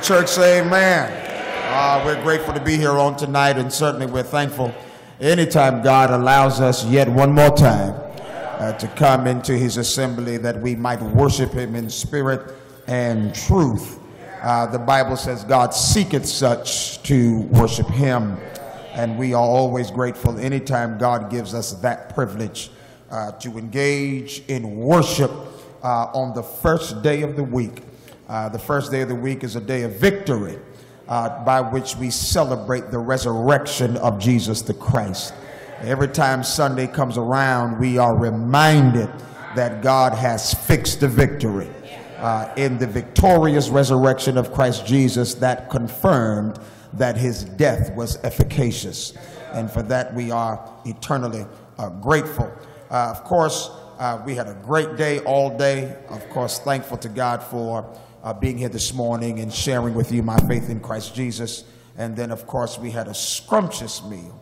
Church, say amen. We're grateful to be here on tonight, and certainly we're thankful anytime God allows us yet one more time to come into his assembly that we might worship him in spirit and truth. The Bible says God seeketh such to worship him, and we are always grateful anytime God gives us that privilege to engage in worship on the first day of the week. The first day of the week is a day of victory by which we celebrate the resurrection of Jesus the Christ. Every time Sunday comes around, we are reminded that God has fixed the victory in the victorious resurrection of Christ Jesus that confirmed that his death was efficacious. And for that, we are eternally grateful. Of course, we had a great day all day. Of course, thankful to God for being here this morning and sharing with you my faith in Christ Jesus. And then, of course, we had a scrumptious meal.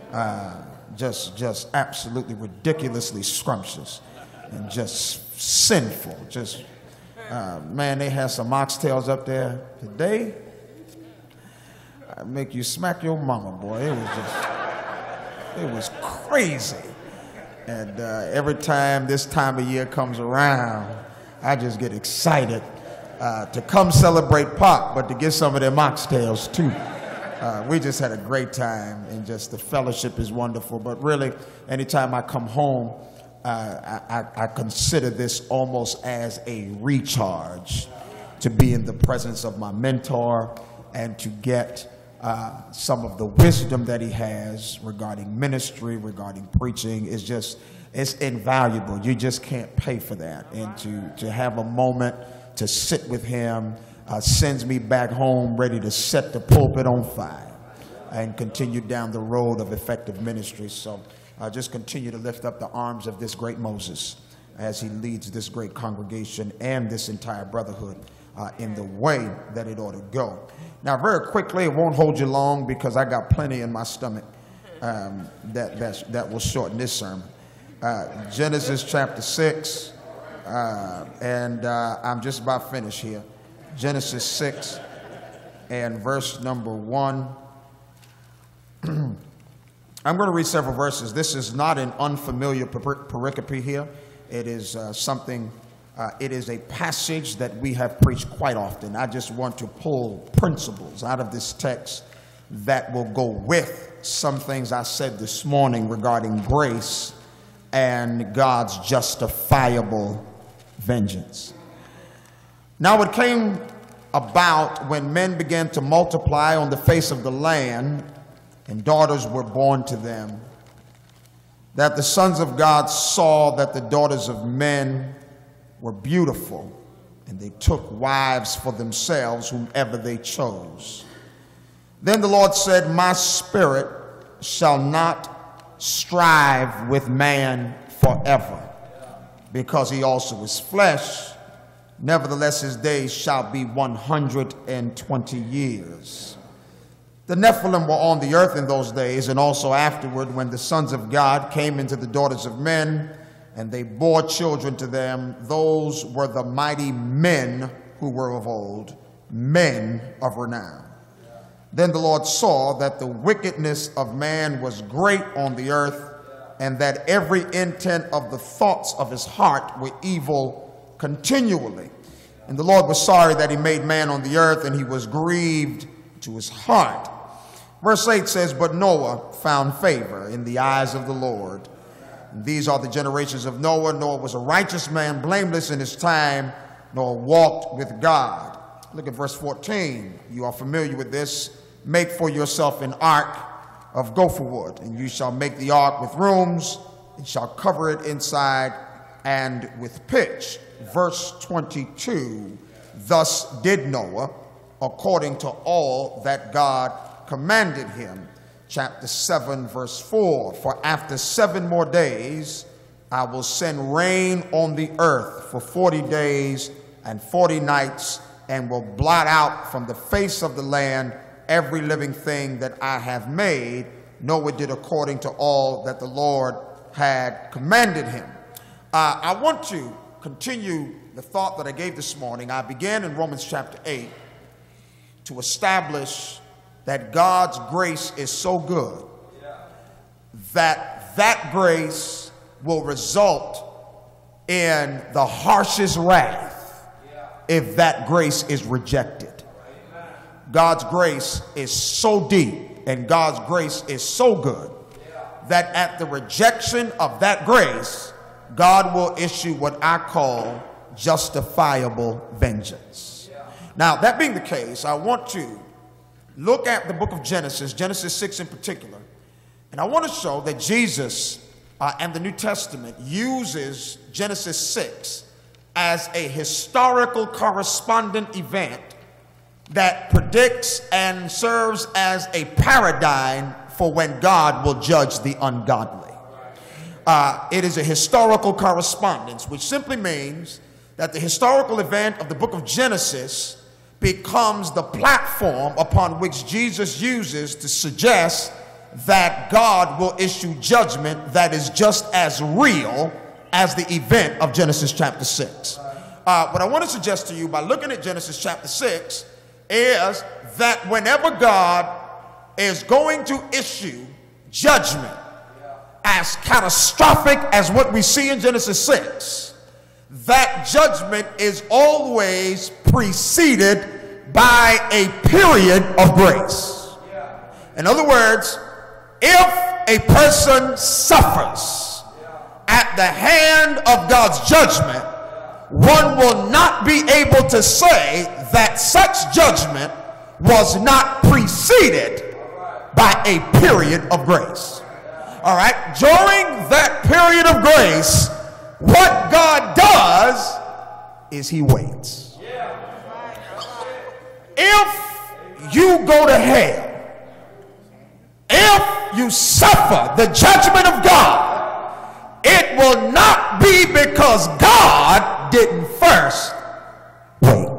Just absolutely ridiculously scrumptious and just sinful. Just, man, they had some oxtails up there today. Make you smack your mama, boy. It was crazy. And every time this time of year comes around, I just get excited to come celebrate Pop, but to get some of them oxtails too. We just had a great time, and just the fellowship is wonderful. But really, anytime I come home, I consider this almost as a recharge to be in the presence of my mentor and to get some of the wisdom that he has regarding ministry, regarding preaching. It's invaluable. You just can't pay for that. And to have a moment to sit with him sends me back home ready to set the pulpit on fire and continue down the road of effective ministry. So just continue to lift up the arms of this great Moses as he leads this great congregation and this entire brotherhood in the way that it ought to go. Now, very quickly, it won't hold you long because I got plenty in my stomach that will shorten this sermon. Genesis chapter 6, and I'm just about finished here. Genesis 6 and verse number 1. I'm going to read several verses. This is not an unfamiliar pericope here. It is it is a passage that we have preached quite often. I just want to pull principles out of this text that will go with some things I said this morning regarding grace and God's justifiable vengeance. Now it came about when men began to multiply on the face of the land, and daughters were born to them, that the sons of God saw that the daughters of men were beautiful, and they took wives for themselves whomever they chose. Then the Lord said, my spirit shall not strive with man forever, because he also is flesh. Nevertheless, his days shall be 120 years. The Nephilim were on the earth in those days, and also afterward, when the sons of God came into the daughters of men, and they bore children to them. Those were the mighty men who were of old, men of renown. Then the Lord saw that the wickedness of man was great on the earth, and that every intent of the thoughts of his heart were evil continually. And the Lord was sorry that he made man on the earth, and he was grieved to his heart. Verse 8 says, but Noah found favor in the eyes of the Lord. And these are the generations of Noah. Noah was a righteous man, blameless in his time. Noah walked with God. Look at verse 14. You are familiar with this. Make for yourself an ark of gopher wood, and you shall make the ark with rooms, and shall cover it inside and with pitch. Verse 22. Thus did Noah, according to all that God commanded him. Chapter 7, verse 4. For after 7 more days, I will send rain on the earth for 40 days and 40 nights, and will blot out from the face of the land every living thing that I have made. Noah did according to all that the Lord had commanded him. I want to continue the thought that I gave this morning. I began in Romans chapter 8, to establish that God's grace is so good that that grace will result in the harshest wrath if that grace is rejected. God's grace is so deep and God's grace is so good that at the rejection of that grace, God will issue what I call justifiable vengeance. Now, that being the case, I want to look at the book of Genesis, Genesis 6 in particular, and I want to show that Jesus and the New Testament uses Genesis 6 as a historical correspondent event that predicts and serves as a paradigm for when God will judge the ungodly. It is a historical correspondence, which simply means that the historical event of the book of Genesis becomes the platform upon which Jesus uses to suggest that God will issue judgment that is just as real as the event of Genesis chapter 6. What I want to suggest to you by looking at Genesis chapter 6 is that whenever God is going to issue judgment as catastrophic as what we see in Genesis 6, that judgment is always preceded by a period of grace. In other words, if a person suffers at the hand of God's judgment, one will not be able to say that such judgment was not preceded by a period of grace. All right, during that period of grace, what God does is he waits. If you go to hell, if you suffer the judgment of God, it will not be because God didn't first wait.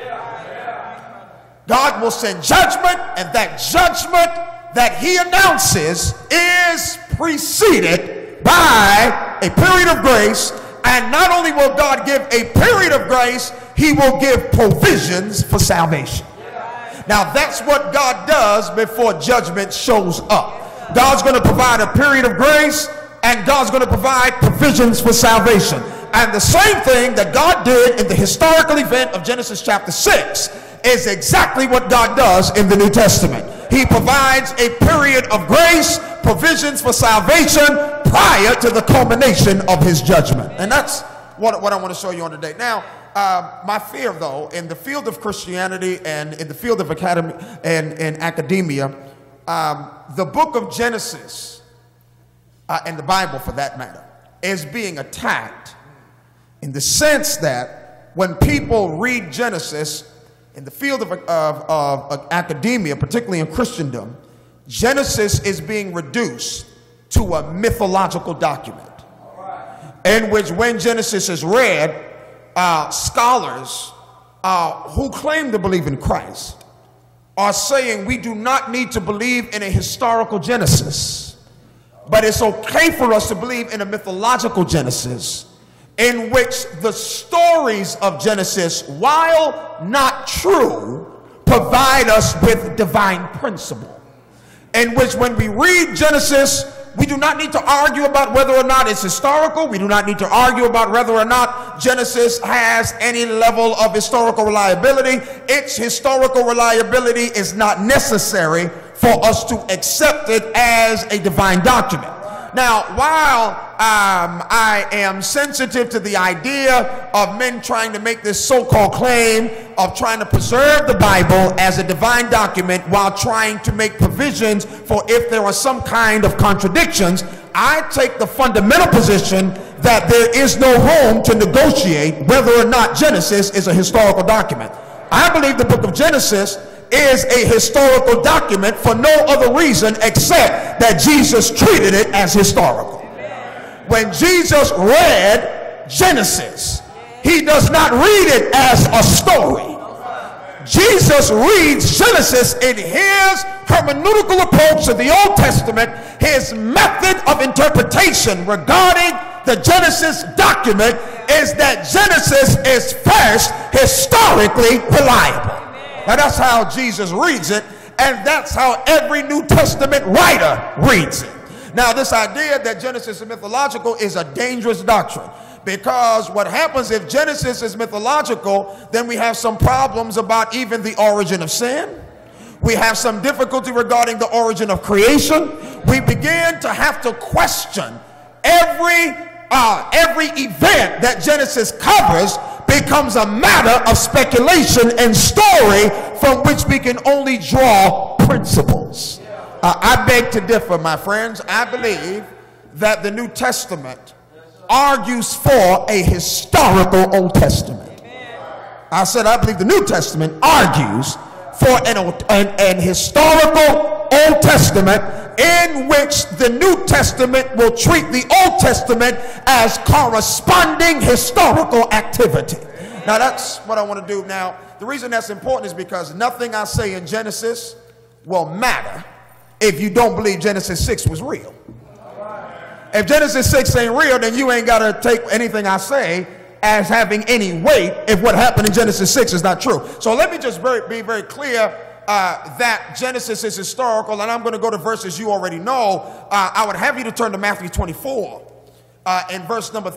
God will send judgment, and that judgment that he announces is preceded by a period of grace. And not only will God give a period of grace, he will give provisions for salvation. Now that's what God does before judgment shows up. God's going to provide a period of grace, and God's going to provide provisions for salvation. And the same thing that God did in the historical event of Genesis chapter 6 is exactly what God does in the New Testament. He provides a period of grace, provisions for salvation prior to the culmination of his judgment. And that's what I want to show you on today. Now, my fear, though, in the field of Christianity and in the field of academy and academia, the book of Genesis and the Bible, for that matter, is being attacked in the sense that when people read Genesis in the field of academia, particularly in Christendom, Genesis is being reduced to a mythological document in which when Genesis is read, scholars who claim to believe in Christ are saying we do not need to believe in a historical Genesis, but it's okay for us to believe in a mythological Genesis in which the stories of Genesis, while not true, provide us with divine principle. In which when we read Genesis, we do not need to argue about whether or not it's historical. We do not need to argue about whether or not Genesis has any level of historical reliability. Its historical reliability is not necessary for us to accept it as a divine document. Now, while I am sensitive to the idea of men trying to make this so-called claim of trying to preserve the Bible as a divine document while trying to make provisions for if there are some kind of contradictions, I take the fundamental position that there is no room to negotiate whether or not Genesis is a historical document. I believe the book of Genesis is a historical document for no other reason except that Jesus treated it as historical. When Jesus read Genesis, he does not read it as a story. Jesus reads Genesis in his hermeneutical approach to the Old Testament, his method of interpretation regarding the Genesis document is that Genesis is first historically reliable. Now that's how Jesus reads it, and that's how every New Testament writer reads it. Now this idea that Genesis is mythological is a dangerous doctrine, because what happens if Genesis is mythological, then we have some problems about even the origin of sin. We have some difficulty regarding the origin of creation. We begin to have to question every event that Genesis covers becomes a matter of speculation and story from which we can only draw principles. I beg to differ, my friends. I believe that the New Testament argues for a historical Old Testament. I said I believe the New Testament argues for an historical Old Testament in which the New Testament will treat the Old Testament as corresponding historical activity. Now that's what I want to do. Now the reason that's important is because nothing I say in Genesis will matter if you don't believe Genesis 6 was real. If Genesis 6 ain't real, then you ain't got to take anything I say as having any weight if what happened in Genesis 6 is not true. So let me just be very clear that Genesis is historical, and I'm going to go to verses you already know. I would have you to turn to Matthew 24 in verse number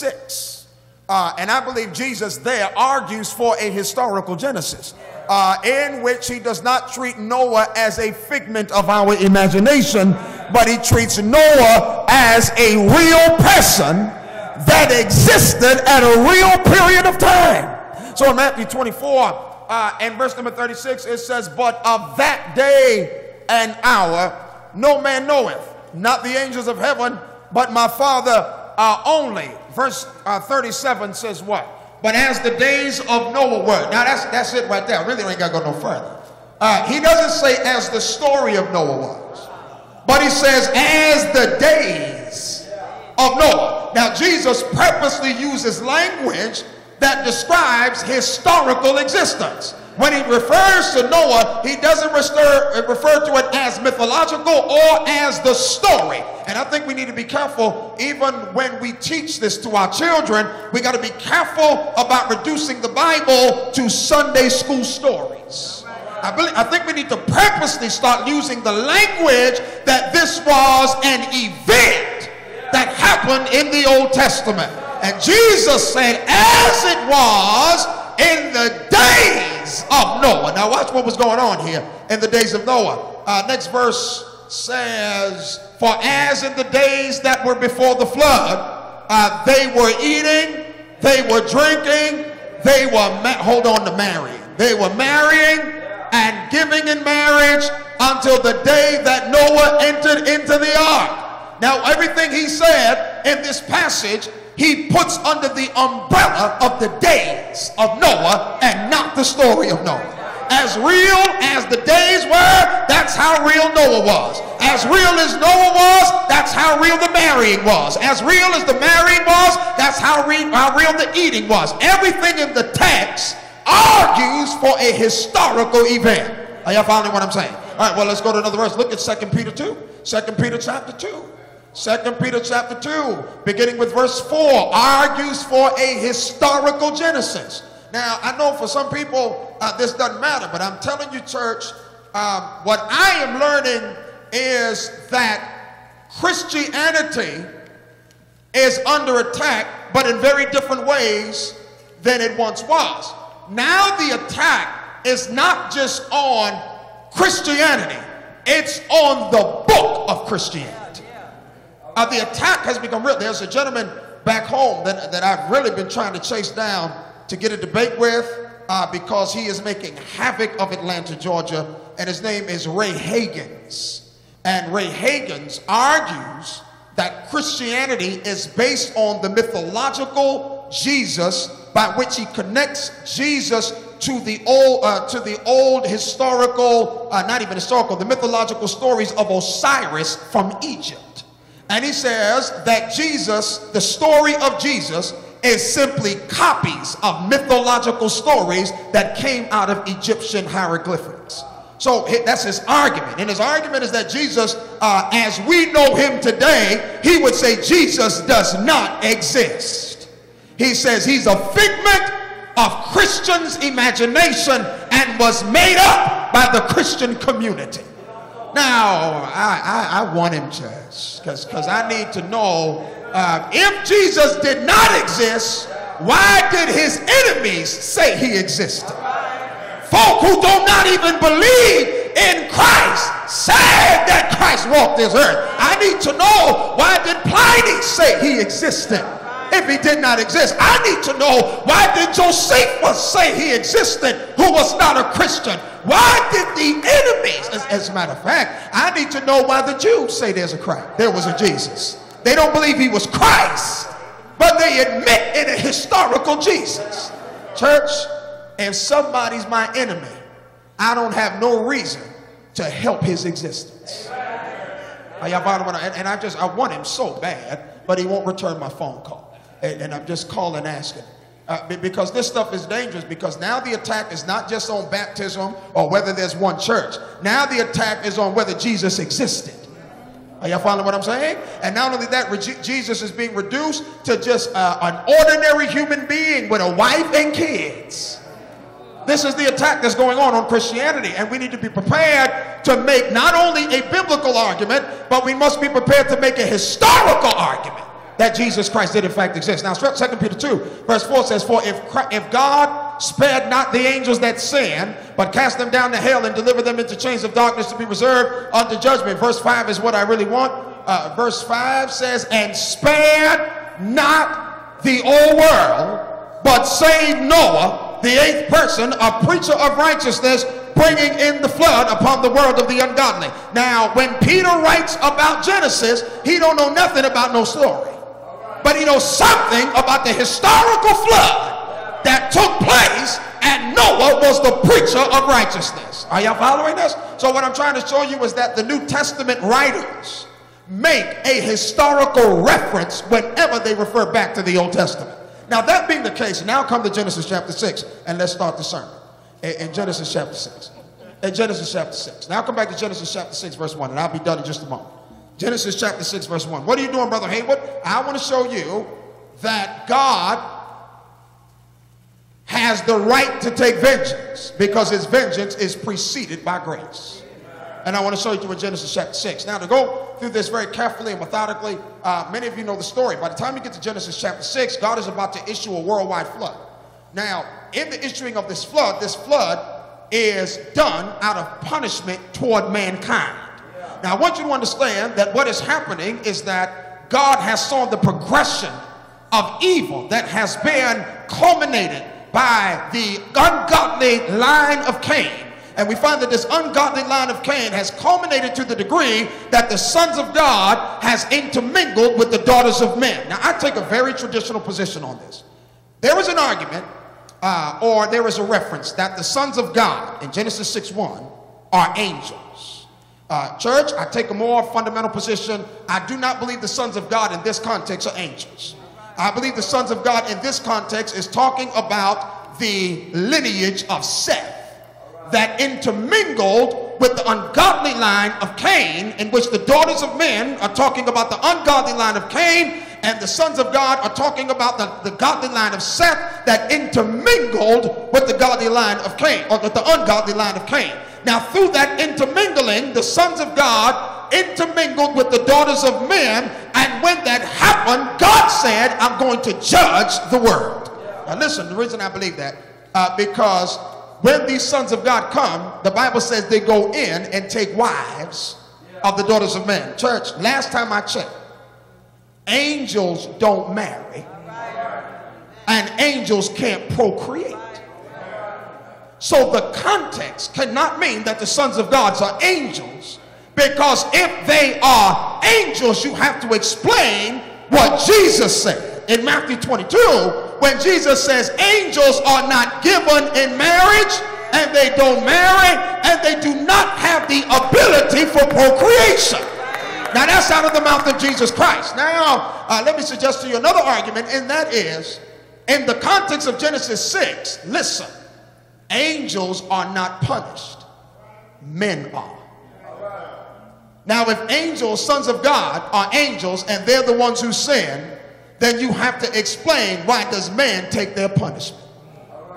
36. And I believe Jesus there argues for a historical Genesis in which he does not treat Noah as a figment of our imagination, but he treats Noah as a real person that existed at a real period of time. So in Matthew 24 and verse number 36, it says, "But of that day and hour no man knoweth, not the angels of heaven, but my Father only." Verse 37 says what? "But as the days of Noah were." Now that's it right there. I really ain't got to go no further. He doesn't say as the story of Noah was, but he says as the days of Noah. Now Jesus purposely uses language that describes historical existence. When he refers to Noah, he doesn't refer to it as mythological or as the story. And I think we need to be careful, even when we teach this to our children, we got to be careful about reducing the Bible to Sunday school stories. I think we need to purposely start using the language that this was an event that happened in the Old Testament. And Jesus said, as it was in the days of Noah. Now watch what was going on here in the days of Noah. Next verse says, "For as in the days that were before the flood, they were eating, they were drinking, they were marrying. They were marrying and giving in marriage until the day that Noah entered into the ark." Now everything he said in this passage, he puts under the umbrella of the days of Noah and not the story of Noah. As real as the days were, that's how real Noah was. As real as Noah was, that's how real the marrying was. As real as the marrying was, that's how real the eating was. Everything in the text argues for a historical event. Are y'all following what I'm saying? All right, well, let's go to another verse. Look at 2 Peter 2. 2 Peter chapter 2. 2 Peter chapter 2, beginning with verse 4, argues for a historical Genesis. Now, I know for some people this doesn't matter, but I'm telling you, church, what I am learning is that Christianity is under attack, but in very different ways than it once was. Now the attack is not just on Christianity, it's on the book of Christianity. The attack has become real. There's a gentleman back home that I've really been trying to chase down to get a debate with because he is making havoc of Atlanta, Georgia, and his name is Ray Hagins. And Ray Hagins argues that Christianity is based on the mythological Jesus, by which he connects Jesus to the old historical, not even historical, the mythological stories of Osiris from Egypt. And he says that Jesus, the story of Jesus, is simply copies of mythological stories that came out of Egyptian hieroglyphics. So that's his argument. And his argument is that Jesus, as we know him today, he would say Jesus does not exist. He says he's a figment of Christians' imagination and was made up by the Christian community. Now, I want him, church, because I need to know if Jesus did not exist, why did his enemies say he existed? Folk who do not even believe in Christ said that Christ walked this earth. I need to know, why did Pliny say he existed if he did not exist? I need to know, why did Josephus say he existed who was not a Christian? Why did the enemies, as a matter of fact, I need to know why the Jews say there was a Jesus. They don't believe he was Christ, but they admit in a historical Jesus. Church, if somebody's my enemy, I don't have no reason to help his existence. And I want him so bad, but he won't return my phone call. And I'm just calling asking. Because this stuff is dangerous, because now the attack is not just on baptism or whether there's one church. Now the attack is on whether Jesus existed. Are y'all following what I'm saying? And not only that, Jesus is being reduced to just an ordinary human being with a wife and kids. This is the attack that's going on Christianity, and we need to be prepared to make not only a biblical argument, but we must be prepared to make a historical argument that Jesus Christ did in fact exist. Now 2 Peter 2 verse 4 says, for if God spared not the angels that sinned, but cast them down to hell and delivered them into chains of darkness to be reserved unto judgment. Verse 5 is what I really want. Verse 5 says, and spared not the old world, but saved Noah, the eighth person, a preacher of righteousness, bringing in the flood upon the world of the ungodly. Now, when Peter writes about Genesis, he don't know nothing about no story. But he knows something about the historical flood that took place, and Noah was the preacher of righteousness. Are y'all following this? So what I'm trying to show you is that the New Testament writers make a historical reference whenever they refer back to the Old Testament. Now, that being the case, now come to Genesis chapter 6, and let's start the sermon. In Genesis chapter 6. In Genesis chapter 6. Now come back to Genesis chapter 6, verse 1, and I'll be done in just a moment. Genesis chapter 6, verse 1. What are you doing, Brother Haywood? I want to show you that God has the right to take vengeance because his vengeance is preceded by grace. And I want to show you in Genesis chapter 6. Now, to go through this very carefully and methodically, many of you know the story. By the time you get to Genesis chapter 6, God is about to issue a worldwide flood. Now, in the issuing of this flood is done out of punishment toward mankind. Now, I want you to understand that what is happening is that God has saw the progression of evil that has been culminated by the ungodly line of Cain. And we find that this ungodly line of Cain has culminated to the degree that the sons of God has intermingled with the daughters of men. Now, I take a very traditional position on this. There is an argument, or there is a reference that the sons of God in Genesis 6:1 are angels. Church, I take a more fundamental position. I do not believe the sons of God in this context are angels. I believe the sons of God in this context is talking about the lineage of Seth that intermingled with the ungodly line of Cain, in which the daughters of men are talking about the ungodly line of Cain, and the sons of God are talking about the godly line of Seth that intermingled with the godly line of Cain, or with the ungodly line of Cain. Now, through that intermingling, the sons of God intermingled with the daughters of men, and when that happened, God said, I'm going to judge the world. Now listen, the reason I believe that, because when these sons of God come, the Bible says they go in and take wives of the daughters of men. Church, last time I checked, angels don't marry, and angels can't procreate. So the context cannot mean that the sons of God are angels, because if they are angels, you have to explain what Jesus said in Matthew 22, when Jesus says angels are not given in marriage, and they don't marry, and they do not have the ability for procreation. Now that's out of the mouth of Jesus Christ. Now let me suggest to you another argument, and that is, in the context of Genesis 6, listen, angels are not punished, men are. Now, if angels, sons of God, are angels and they're the ones who sin, then you have to explain, why does man take their punishment?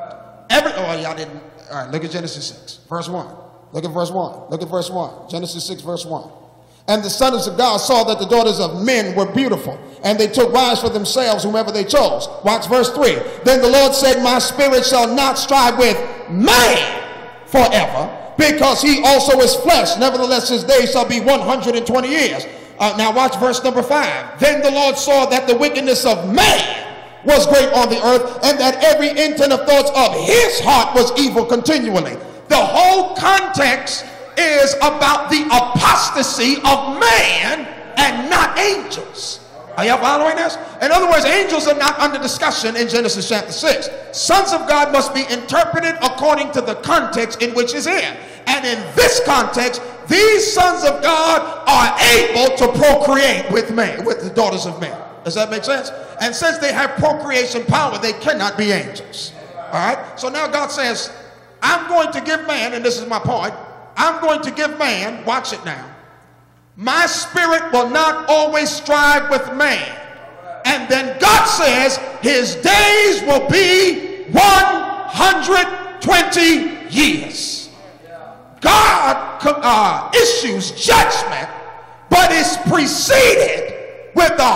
Y'all didn't. All right, look at Genesis 6, verse 1. Look at verse 1. Look at verse 1. Genesis 6, verse 1. And the sons of God saw that the daughters of men were beautiful, and they took wives for themselves whomever they chose. Watch verse 3. Then the Lord said, my spirit shall not strive with man forever, because he also is flesh. Nevertheless, his days shall be 120 years. Now watch verse number 5. Then the Lord saw that the wickedness of man was great on the earth, and that every intent of thoughts of his heart was evil continually. The whole context is about the apostasy of man and not angels. Are you following this? In other words, angels are not under discussion in Genesis chapter 6. Sons of God must be interpreted according to the context in which it's in. And in this context, these sons of God are able to procreate with man, with the daughters of men. Does that make sense? And since they have procreation power, they cannot be angels. All right? So now God says, I'm going to give man, and this is my point, I'm going to give man, watch it now, my spirit will not always strive with man. And then God says his days will be 120 years. God issues judgment, but is preceded with a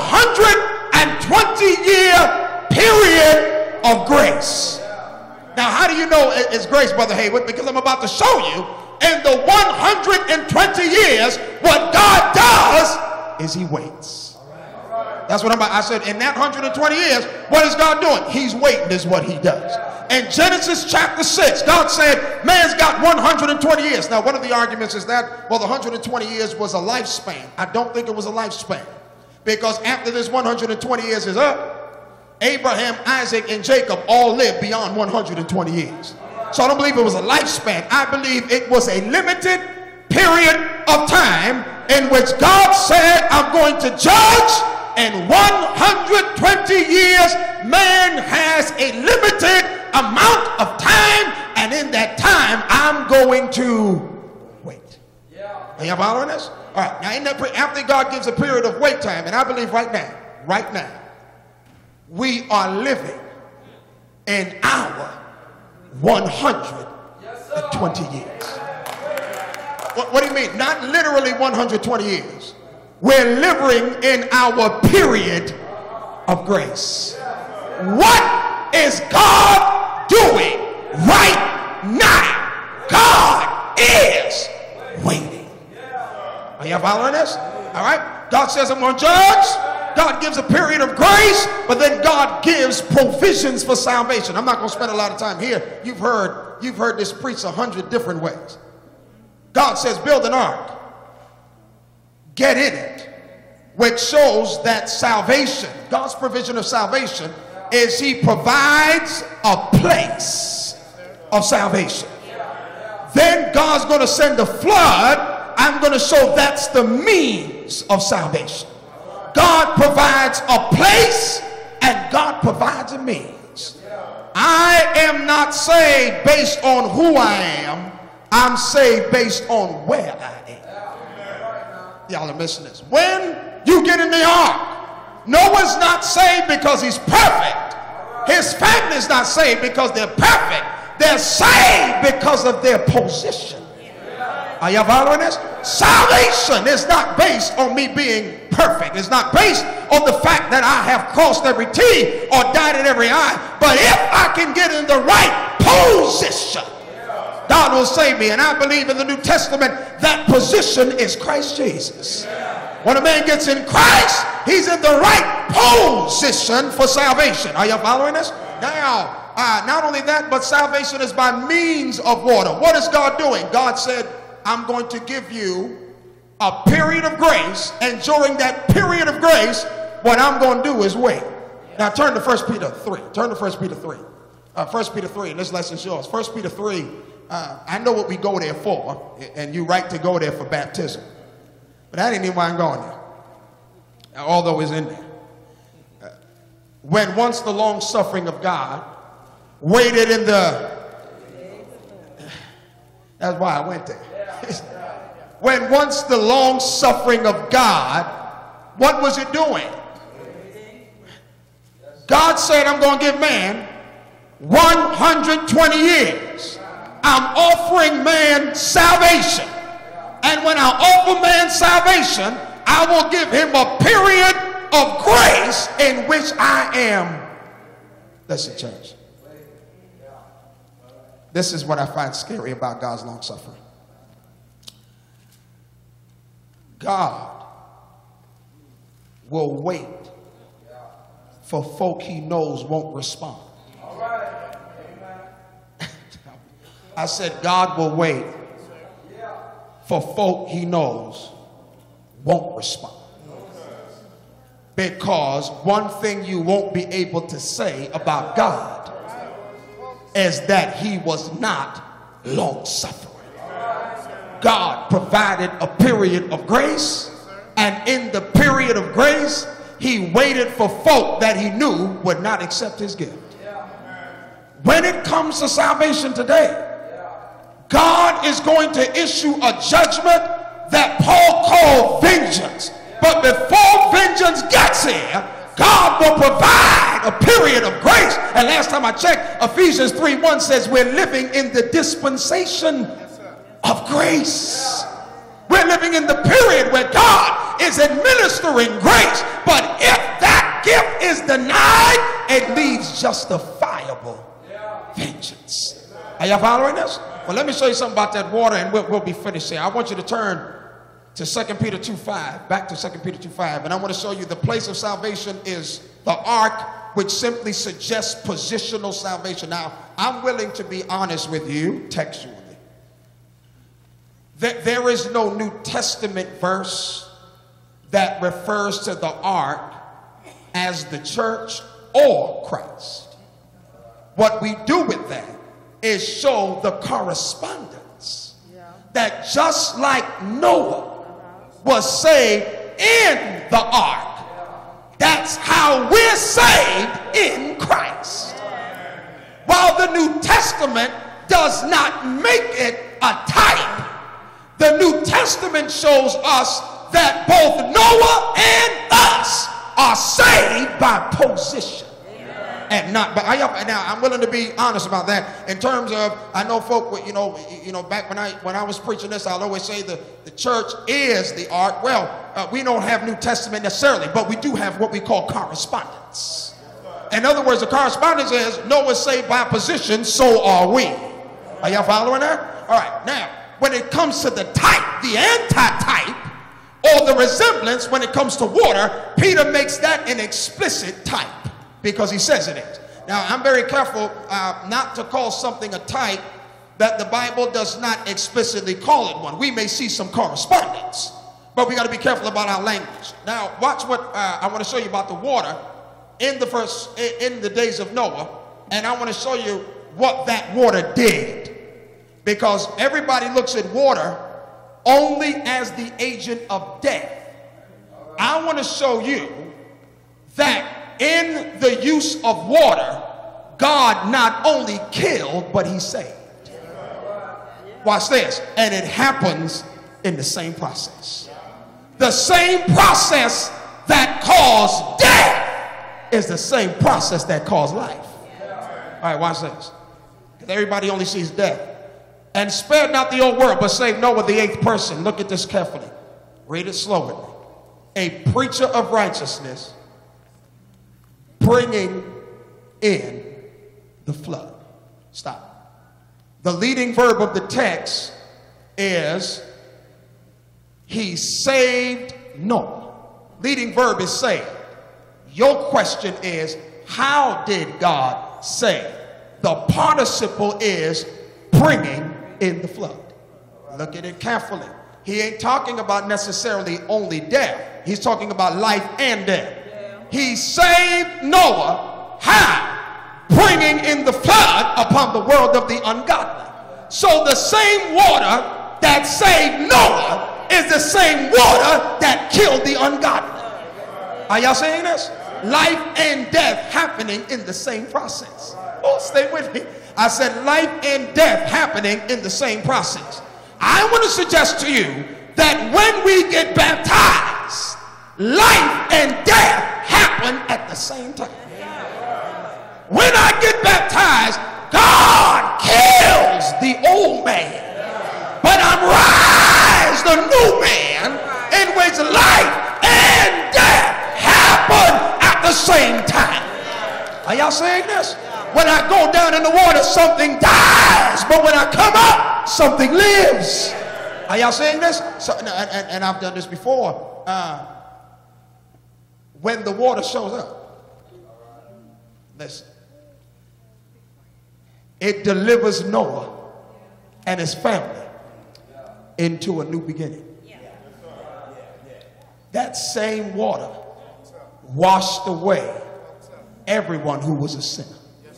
120-year period of grace. Now, how do you know it's grace, Brother Haywood? Because I'm about to show you in the 120 years, what God does is he waits. That's what I said. In that 120 years, what is God doing? He's waiting is what he does. In Genesis chapter 6, God said, man's got 120 years. Now, one of the arguments is that, well, the 120 years was a lifespan. I don't think it was a lifespan. Because after this 120 years is up, Abraham, Isaac, and Jacob all lived beyond 120 years. So I don't believe it was a lifespan. I believe it was a limited period of time in which God said, I'm going to judge. In 120 years, man has a limited amount of time. And in that time, I'm going to wait. Are you following this? All right. Now, after God gives a period of wait time, and I believe right now, we are living in our 120 years. What do you mean? Not literally 120 years. We're living in our period of grace. What is God doing right now? God is waiting. Are you following this? All right. God says, I'm going to judge. God gives a period of grace, but then God gives provisions for salvation. I'm not going to spend a lot of time here. You've heard this preached 100 different ways. God says, build an ark. Get in it, which shows that salvation, God's provision of salvation, is he provides a place of salvation. Then God's going to send a flood. I'm going to show that's the means of salvation. God provides a place and God provides a means. I am not saved based on who I am. I'm saved based on where I am. Y'all are missing this. When you get in the ark, Noah's not saved because he's perfect. His family's not saved because they're perfect. They're saved because of their position. Are you following this? Salvation is not based on me being perfect. It's not based on the fact that I have crossed every T or dotted every I. But if I can get in the right position, God will save me. And I believe in the New Testament that position is Christ Jesus. When a man gets in Christ, he's in the right position for salvation. Are you following this? Now, not only that, but salvation is by means of water. What is God doing? God said, I'm going to give you a period of grace, and during that period of grace, what I'm going to do is wait. Now turn to 1 Peter 3. Turn to 1 Peter 3. 1 Peter 3, and this lesson's yours. 1 Peter 3, I know what we go there for, and you right to go there for baptism. But that ain't even why I'm going there, although it's in there. When once the long suffering of God waited in the... That's why I went there. When once the long suffering of God, what was it doing? God said, I'm going to give man 120 years. I'm offering man salvation. And when I offer man salvation, I will give him a period of grace in which I am. Listen, church. This is what I find scary about God's long suffering. God will wait for folk he knows won't respond. I said God will wait for folk he knows won't respond. Because one thing you won't be able to say about God is that he was not long suffering. God provided a period of grace, and in the period of grace, he waited for folk that he knew would not accept his gift. When it comes to salvation today, God is going to issue a judgment that Paul called vengeance. But before vengeance gets here, God will provide a period of grace. And last time I checked, Ephesians 3:1 says we're living in the dispensation of grace. We're living in the period where God is administering grace. But if that gift is denied, it leaves justifiable vengeance. Are y'all following this? Well, let me show you something about that water, and we'll be finished here. I want you to turn to 2 Peter 2:5, back to 2 Peter 2:5, and I want to show you the place of salvation is the ark, which simply suggests positional salvation. Now, I'm willing to be honest with you textually. There is no New Testament verse that refers to the ark as the church or Christ. What we do with that is show the correspondence that just like Noah was saved in the ark, that's how we're saved in Christ. While the New Testament does not make it a type, the New Testament shows us that both Noah and us are saved by position. And not, but now I'm willing to be honest about that. In terms of, I know folk, back when I was preaching this, I'll always say the church is the ark. Well, we don't have New Testament necessarily, but we do have what we call correspondence. In other words, the correspondence is Noah's saved by position, so are we. Are y'all following that? All right. Now, when it comes to the type, the anti-type, or the resemblance, when it comes to water, Peter makes that an explicit type, because he says it is. Now, I'm very careful not to call something a type that the Bible does not explicitly call it one. We may see some correspondence, but we got to be careful about our language. Now, watch what I want to show you about the water in the days of Noah, and I want to show you what that water did, because everybody looks at water only as the agent of death. I want to show you that in the use of water, God not only killed, but he saved. Watch this. And it happens in the same process. The same process that caused death is the same process that caused life. All right, watch this. Because everybody only sees death. And spared not the old world, but saved Noah, the eighth person. Look at this carefully. Read it slowly. A preacher of righteousness, bringing in the flood. Stop. The leading verb of the text is he saved Noah. Leading verb is saved. Your question is, how did God save? The participle is bringing in the flood. Look at it carefully. He ain't talking about necessarily only death. He's talking about life and death. He saved Noah. How? Bringing in the flood upon the world of the ungodly. So the same water that saved Noah is the same water that killed the ungodly. Are y'all saying this? Life and death happening in the same process. Oh, stay with me. I said life and death happening in the same process. I want to suggest to you that when we get baptized, life and death happen at the same time. When I get baptized, God kills the old man, but I'm raised a new man in which life and death happen at the same time. Are y'all saying this? When I go down in the water, something dies, but when I come up, something lives. Are y'all saying this? So, and I've done this before. When the water shows up, listen, it delivers Noah and his family into a new beginning. That same water washed away everyone who was a sinner.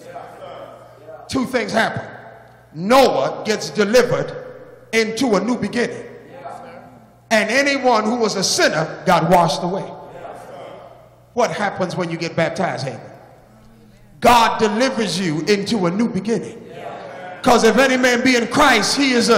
Two things happen. Noah gets delivered into a new beginning, and anyone who was a sinner got washed away. What happens when you get baptized, Haman? God delivers you into a new beginning. Because if any man be in Christ, he is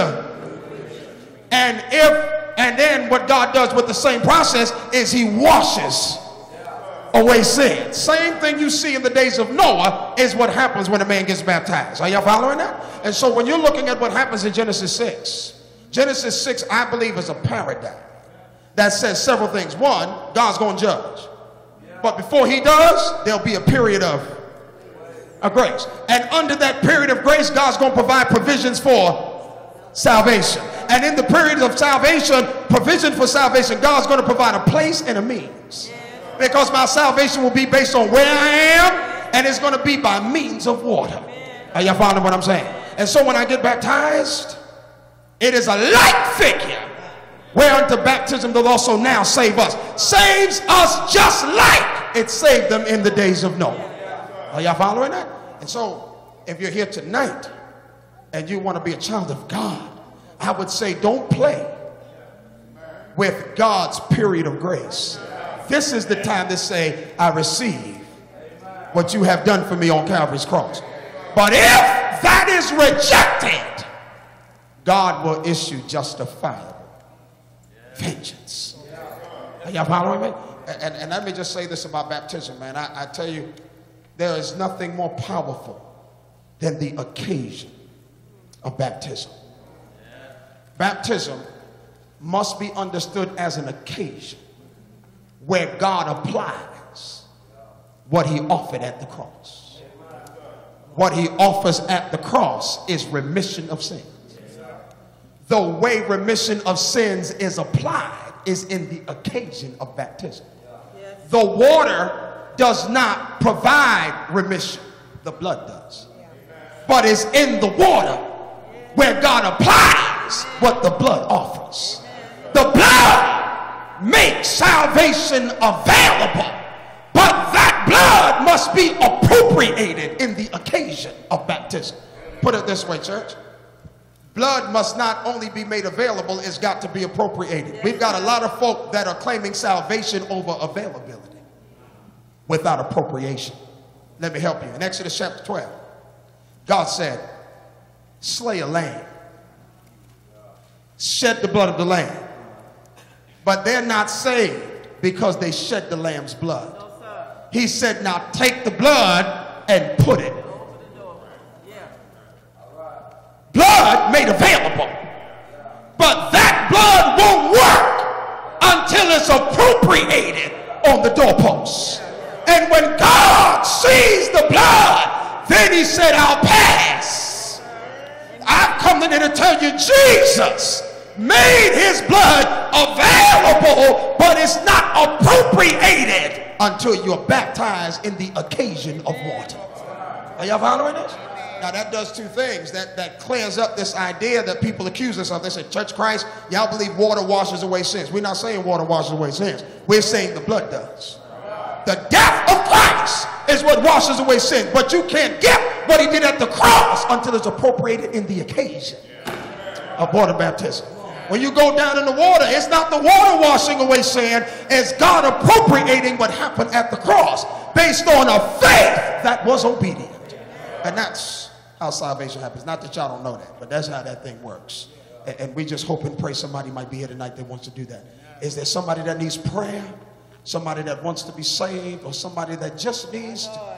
and then what God does with the same process is he washes away sin. Same thing you see in the days of Noah is what happens when a man gets baptized. Are y'all following that? And so when you're looking at what happens in Genesis 6, Genesis 6, I believe, is a paradigm that says several things. One, God's going to judge. But before he does, there'll be a period of grace. And under that period of grace, God's going to provide provisions for salvation. And in the period of salvation, provision for salvation, God's going to provide a place and a means. Because my salvation will be based on where I am, and it's going to be by means of water. Are y'all following what I'm saying? And so when I get baptized, it is a like figure whereunto baptism doth also now save us. Saves us just like it saved them in the days of Noah. Are y'all following that? And so if you're here tonight and you want to be a child of God, I would say don't play with God's period of grace. This is the time to say, I receive what you have done for me on Calvary's cross. But if that is rejected, God will issue justifiable vengeance. Are y'all following me? And let me just say this about baptism, man. I tell you, there is nothing more powerful than the occasion of baptism. Baptism must be understood as an occasion where God applies what he offered at the cross. What he offers at the cross is remission of sins. The way remission of sins is applied is in the occasion of baptism. The water does not provide remission, the blood does. But it's in the water where God applies what the blood offers. The blood makes salvation available, but that blood must be appropriated in the occasion of baptism. Put it this way, church. Blood must not only be made available, it's got to be appropriated. We've got a lot of folk that are claiming salvation over availability without appropriation. Let me help you. In Exodus chapter 12, God said, slay a lamb, shed the blood of the lamb. But they're not saved because they shed the lamb's blood. He said, now take the blood and put it. Blood made available, but that blood won't work until it's appropriated on the doorposts. And when God sees the blood, then he said, I'll pass. I've come in to tell you, Jesus made his blood available, but it's not appropriated until you're baptized in the occasion of water. Are y'all following this? Now that does two things. That clears up this idea that people accuse us of. They say, Church Christ, y'all believe water washes away sins. We're not saying water washes away sins. We're saying the blood does. The death of Christ is what washes away sin. But you can't get what he did at the cross until it's appropriated in the occasion of water baptism. When you go down in the water, it's not the water washing away sin. It's God appropriating what happened at the cross based on a faith that was obedient. And that's how salvation happens. Not that y'all don't know that, but that's how that thing works. And we just hope and pray somebody might be here tonight that wants to do that. Is there somebody that needs prayer? Somebody that wants to be saved? Or somebody that just needs to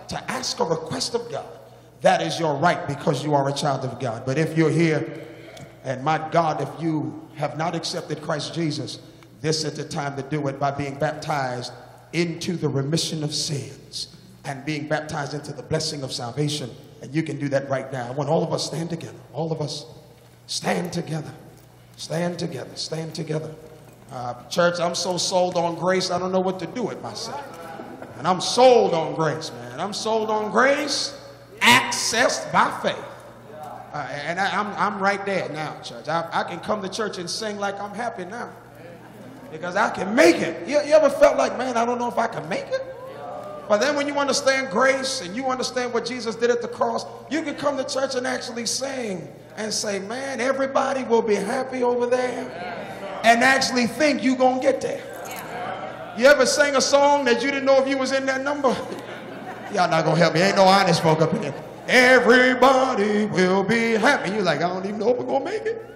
to ask a request of God, that is your right because you are a child of God. But if you're here, and my God, if you have not accepted Christ Jesus, this is the time to do it by being baptized into the remission of sins and being baptized into the blessing of salvation. And you can do that right now. I want all of us stand together. All of us stand together. Stand together. Stand together. Church, I'm so sold on grace, I don't know what to do with myself. And I'm sold on grace, man. I'm sold on grace, accessed by faith. And I'm right there now, church. I can come to church and sing like I'm happy now. Because I can make it. You ever felt like, man, I don't know if I can make it? But then when you understand grace and you understand what Jesus did at the cross, you can come to church and actually sing and say, man, everybody will be happy over there. And actually think you're going to get there. You ever sang a song that you didn't know if you was in that number? Y'all not going to help me. Ain't no honest folk up in here. Everybody will be happy. You're like, I don't even know if we're going to make it.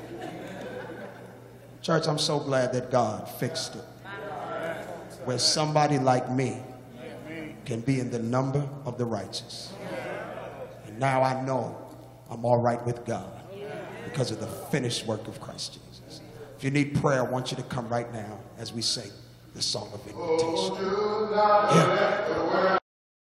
Church, I'm so glad that God fixed it. Where somebody like me can be in the number of the righteous. And now I know I'm all right with God because of the finished work of Christ Jesus. If you need prayer, I want you to come right now as we sing the song of invitation. Yeah.